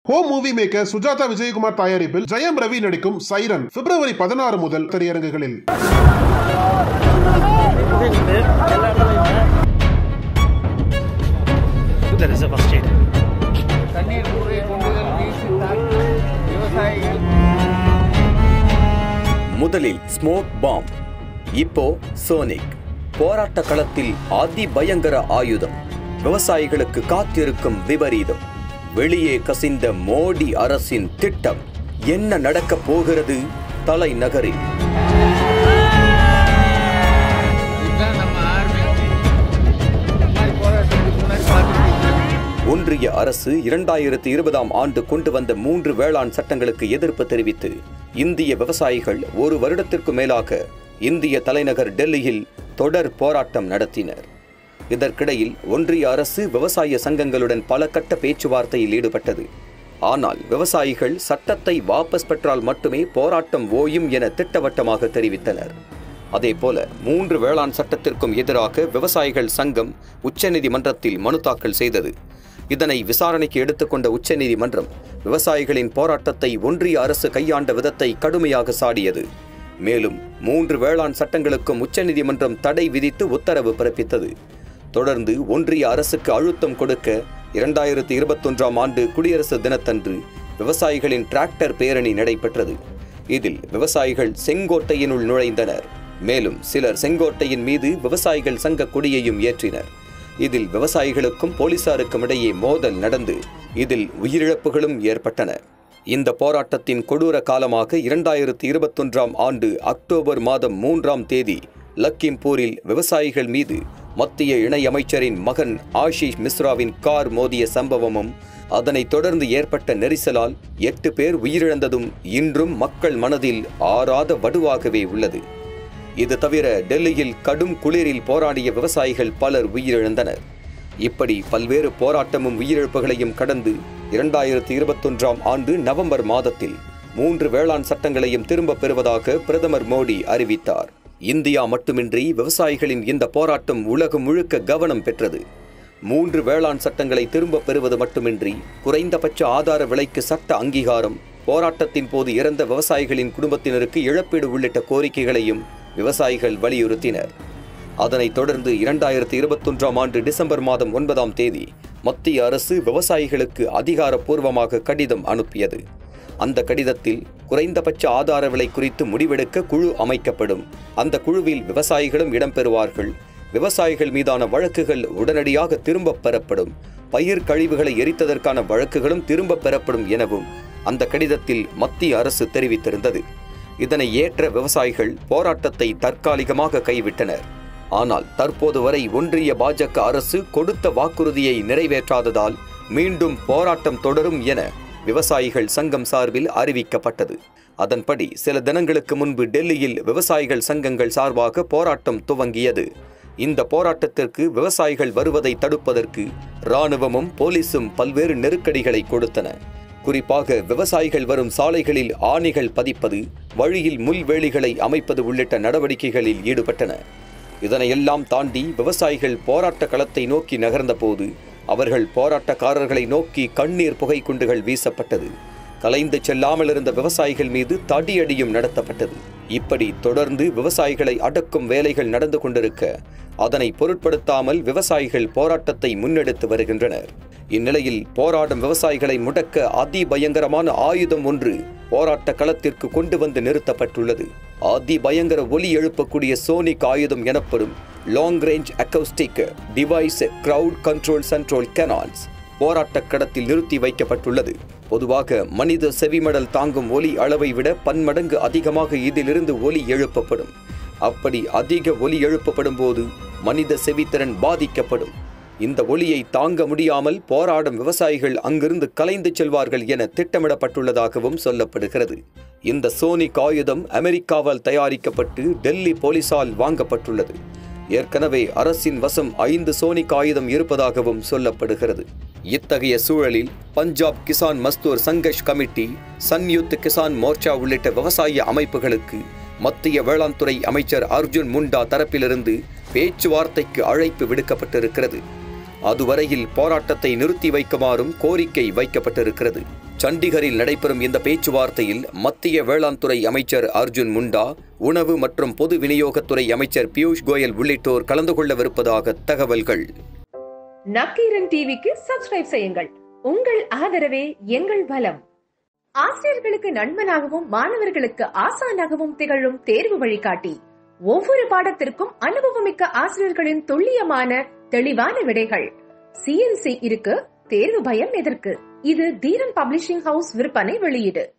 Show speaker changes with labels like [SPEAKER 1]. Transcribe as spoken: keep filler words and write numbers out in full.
[SPEAKER 1] Home movie maker Sujatha Vijayakumar தயாரிப்பில் ஜெயம் ரவி நடிக்கும் siren பிப்ரவரி பதினாறு முதல் திரையரங்குகளில்.
[SPEAKER 2] முதலில் ஸ்மோக் பாம், இப்போ சோனிக். போராட்ட களத்தில் அதி பயங்கர ஆயுதம், விவசாயிகளுக்கு காத்திருக்கும் விபரீதம். வெளியே கசிந்த மோடி அரசின் திட்டம். என்ன நடக்கப் போகிறது தலைநகரில்? ஒன்றிய அரசு இரண்டாயிரத்தி இருபதாம் ஆண்டு கொண்டு வந்த மூன்று வேளாண் சட்டங்களுக்கு எதிர்ப்பு தெரிவித்து இந்திய விவசாயிகள் ஒரு வருடத்திற்கு மேலாக இந்திய தலைநகர் டெல்லியில் தொடர் போராட்டம் நடத்தினர். இதற்கிடையில் ஒன்றிய அரசு விவசாய சங்கங்களுடன் பல கட்ட பேச்சுவார்த்தையில் ஈடுபட்டது. ஆனால் விவசாயிகள் சட்டத்தை வாபஸ் பெற்றால் மட்டுமே போராட்டம் ஓயும் என திட்டவட்டமாக தெரிவித்தனர். அதேபோல மூன்று வேளாண் சட்டத்திற்கும் எதிராக விவசாயிகள் சங்கம் உச்சநீதிமன்றத்தில் மனு தாக்கல் செய்தது. இதனை விசாரணைக்கு எடுத்துக்கொண்ட உச்சநீதிமன்றம் விவசாயிகளின் போராட்டத்தை ஒன்றிய அரசு கையாண்ட விதத்தை கடுமையாக சாடியது. மேலும் மூன்று வேளாண் சட்டங்களுக்கும் உச்சநீதிமன்றம் தடை விதித்து உத்தரவு பிறப்பித்தது. தொடர்ந்து ஒன்றிய அரசுக்கு அழுத்தம் கொடுக்க இரண்டாயிரத்தி இருபத்தொன்றாம் ஆண்டு குடியரசு தினத்தன்று விவசாயிகளின் டிராக்டர் பேரணி நடைபெற்றது. இதில் விவசாயிகள் செங்கோட்டையினுள் நுழைந்தனர். மேலும் சிலர் செங்கோட்டையின் மீது விவசாயிகள் சங்க கொடியையும் ஏற்றினர். இதில் விவசாயிகளுக்கும் போலீசாருக்கும் இடையே மோதல் நடந்து இதில் உயிரிழப்புகளும் ஏற்பட்டன. இந்த போராட்டத்தின் கொடூர காலமாக இரண்டாயிரத்தி இருபத்தொன்றாம் ஆண்டு அக்டோபர் மாதம் மூன்றாம் தேதி லக்கிம்பூரில் விவசாயிகள் மீது மத்திய இணையமைச்சரின் மகன் ஆஷிஷ் மிஸ்ராவின் கார் மோதிய சம்பவமும் அதனைத் தொடர்ந்து ஏற்பட்ட நெரிசலால் எட்டு பேர் உயிரிழந்ததும் இன்றும் மக்கள் மனதில் ஆறாத வடுவாகவே உள்ளது. இது தவிர டெல்லியில் கடும் குளிரில் போராடிய விவசாயிகள் பலர் உயிரிழந்தனர். இப்படி பல்வேறு போராட்டமும் உயிரிழப்புகளையும் கடந்து இரண்டாயிரத்தி இருபத்தொன்றாம் ஆண்டு நவம்பர் மாதத்தில் மூன்று வேளாண் சட்டங்களையும் திரும்பப் பெறுவதாக பிரதமர் மோடி அறிவித்தார். இந்தியா மட்டுமின்றி விவசாயிகளின் இந்த போராட்டம் உலகம் முழுக்க கவனம் பெற்றது. மூன்று வேளாண் சட்டங்களை திரும்பப் பெறுவது மட்டுமின்றி குறைந்தபட்ச ஆதார விலைக்கு சட்ட அங்கீகாரம், போராட்டத்தின் போது இறந்த விவசாயிகளின் குடும்பத்தினருக்கு இழப்பீடு உள்ளிட்ட கோரிக்கைகளையும் விவசாயிகள் வலியுறுத்தினர். அதனைத் தொடர்ந்து இரண்டாயிரத்தி இருபத்தொன்றாம் ஆண்டு டிசம்பர் மாதம் ஒன்பதாம் தேதி மத்திய அரசு விவசாயிகளுக்கு அதிகாரப்பூர்வமாக கடிதம் அனுப்பியது. அந்த கடிதத்தில் குறைந்தபட்ச ஆதார விலை குறித்து முடிவெடுக்க குழு அமைக்கப்படும். அந்த குழுவில் விவசாயிகளும் இடம்பெறுவார்கள். விவசாயிகள் மீதான வழக்குகள் உடனடியாக திரும்பப் பெறப்படும். பயிர் கழிவுகளை எரித்ததற்கான வழக்குகளும் திரும்பப் பெறப்படும் எனவும் அந்த கடிதத்தில் மத்திய அரசு தெரிவித்திருந்தது. இதனை ஏற்ற விவசாயிகள் போராட்டத்தை தற்காலிகமாக கைவிட்டனர். ஆனால் தற்போது வரை ஒன்றிய பாஜக அரசு கொடுத்த வாக்குறுதியை நிறைவேற்றாததால் மீண்டும் போராட்டம் தொடரும் என விவசாயிகள் சங்கம் சார்பில் அறிவிக்கப்பட்டது. அதன்படி சில தினங்களுக்கு முன்பு டெல்லியில் விவசாயிகள் சங்கங்கள் சார்பாக போராட்டம் துவங்கியது. இந்த போராட்டத்திற்கு விவசாயிகள் வருவதை தடுப்பதற்கு இராணுவமும் போலீசும் பல்வேறு நெருக்கடிகளை கொடுத்தன. குறிப்பாக விவசாயிகள் வரும் சாலைகளில் ஆணிகள் பதிப்பது, வழியில் முள்வேலிகளை அமைப்பது உள்ளிட்ட நடவடிக்கைகளில் ஈடுபட்டன. இதனையெல்லாம் தாண்டி விவசாயிகள் போராட்ட களத்தை நோக்கி நகர்ந்தபோது அவர்கள் போராட்டக்காரர்களை நோக்கி கண்ணீர் புகை குண்டுகள் வீசப்பட்டது. கலைந்து செல்லாமல் இருந்த விவசாயிகள் மீது தடியடியும் நடத்தப்பட்டது. இப்படி தொடர்ந்து விவசாயிகளை அடக்கும் வேலைகள் நடந்து கொண்டிருக்க அதனை பொருட்படுத்தாமல் விவசாயிகள் போராட்டத்தை முன்னெடுத்து வருகின்றனர். இந்நிலையில் போராடும் விவசாயிகளை முடக்க அதிபயங்கரமான ஆயுதம் ஒன்று போராட்ட களத்திற்கு கொண்டு வந்து நிறுத்தப்பட்டுள்ளது. அதிபயங்கர ஒலி எழுப்பக்கூடிய சோனிக் ஆயுதம் எனப்படும் long range acoustic device crowd control central cannons போராட்ட களத்தில் நிறுத்தி வைக்கப்பட்டுள்ளது. பொதுவாக மனித செவிமடல் தாங்கும் ஒலி அளவை விட பன்மடங்கு அதிகமாக இதிலிருந்து ஒலி எழுப்பப்படும். அப்படி அதிக ஒலி எழுப்பப்படும் போது மனித செவித்திறன் பாதிக்கப்படும். இந்த ஒலியை தாங்க முடியாமல் போராடும் விவசாயிகள் அங்கிருந்து கலைந்து செல்வார்கள் என திட்டமிடப்பட்டுள்ளதாகவும் சொல்லப்படுகிறது. இந்த சோனிக் ஆயுதம் அமெரிக்காவால் தயாரிக்கப்பட்டு டெல்லி போலீசால் வாங்கப்பட்டுள்ளது. ஏற்கனவே அரசின் வசம் ஐந்து சோனிக் ஆயுதம் இருப்பதாகவும் சொல்லப்படுகிறது. இத்தகைய சூழலில் பஞ்சாப் கிசான் மஸ்தூர் சங்கர்ஷ் கமிட்டி, சன்யுக்த் கிசான் மோர்ச்சா உள்ளிட்ட விவசாய அமைப்புகளுக்கு மத்திய வேளாண் துறை அமைச்சர் அர்ஜுன் முண்டா தரப்பிலிருந்து பேச்சுவார்த்தைக்கு அழைப்பு விடுக்கப்பட்டிருக்கிறது. அதுவரையில் போராட்டத்தை நிறுத்தி வைக்குமாறும் கோரிக்கை வைக்கப்பட்டிருக்கிறது. சண்டிகரில் நடைபெறும் இந்த பேச்சுவார்த்தையில் மத்திய வேளாண் துறை அமைச்சர் அர்ஜுன் முண்டா, உணவு மற்றும் பொது விநியோகத்துறை அமைச்சர் பியூஷ் கோயல் உள்ளிட்டோர் கலந்து கொள்ளவிருப்பதாக தகவல்கள்.
[SPEAKER 3] நக்கீரன் டிவிக்கு சப்ஸ்கிரைப் செய்யுங்கள். உங்கள் ஆதரவே எங்கள் பலம். ஆசிரியர்களுக்கு நண்பனாகவும் மாணவர்களுக்கு ஆசானாகவும் திகழும் தேர்வு வழிகாட்டி. ஒவ்வொரு பாடத்திற்கும் அனுபவமிக்க ஆசிரியர்களின் துல்லியமான தெளிவான விடைகள். சிஎன்சி இருக்கு, தேர்வு பயம் எதற்கு? இது தீரன் பப்ளிஷிங் ஹவுஸ் விற்பனை வெளியீடு.